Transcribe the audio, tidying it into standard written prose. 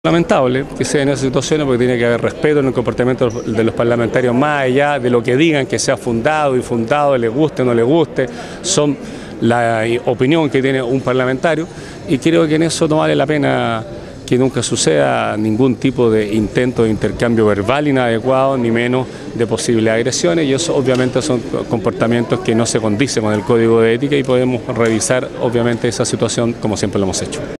Lamentable que sea en esas situaciones porque tiene que haber respeto en el comportamiento de los parlamentarios más allá de lo que digan que sea fundado, infundado, le guste o no le guste, son la opinión que tiene un parlamentario y creo que en eso no vale la pena que nunca suceda ningún tipo de intento de intercambio verbal inadecuado, ni menos de posibles agresiones, y eso obviamente son comportamientos que no se condicen con el Código de Ética y podemos revisar obviamente esa situación como siempre lo hemos hecho.